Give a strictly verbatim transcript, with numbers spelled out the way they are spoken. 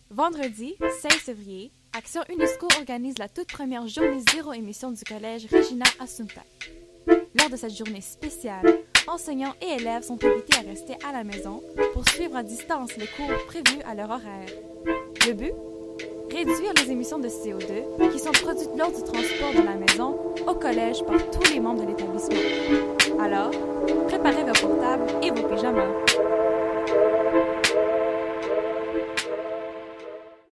Vendredi, seize février, Action UNESCO organise la toute première journée zéro émission du collège Regina Assunta. Lors de cette journée spéciale, enseignants et élèves sont invités à rester à la maison pour suivre à distance les cours prévus à leur horaire. Le but? Réduire les émissions de C O deux qui sont produites lors du transport de la maison au collège par tous les membres de l'établissement.